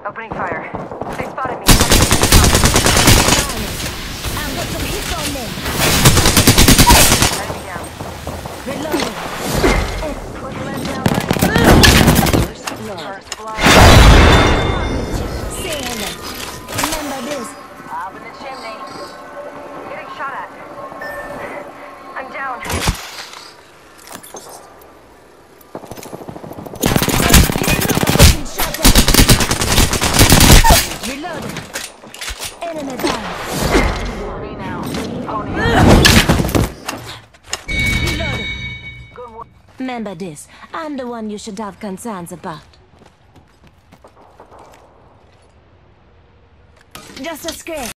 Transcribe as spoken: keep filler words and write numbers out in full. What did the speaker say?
Opening fire. They spotted me. I've got some hits on them. Enemy down. Reloading. Put the lens down. First blood. Seeing them. Remember this. Up in the chimney. Getting shot at. I'm down. Reloading. Enemy down. Me now. Pony. Reloading. Good work. Remember this. I'm the one you should have concerns about. Just a scare.